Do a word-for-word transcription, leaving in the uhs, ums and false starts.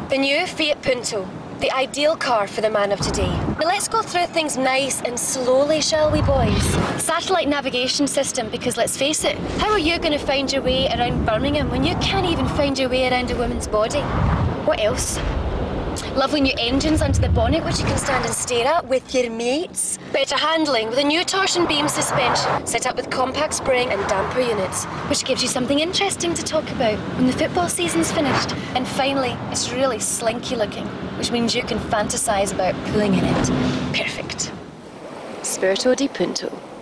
The new Fiat Punto. The ideal car for the man of today. Now let's go through things nice and slowly, shall we, boys? Satellite navigation system, because let's face it, how are you going to find your way around Birmingham when you can't even find your way around a woman's body? What else? Lovely new engines under the bonnet which you can stand and stare at with your mates. Better handling with a new torsion beam suspension set up with compact spring and damper units, which gives you something interesting to talk about when the football season's finished. And finally, it's really slinky looking, which means you can fantasize about pulling in it. Perfect. Spirito di Punto.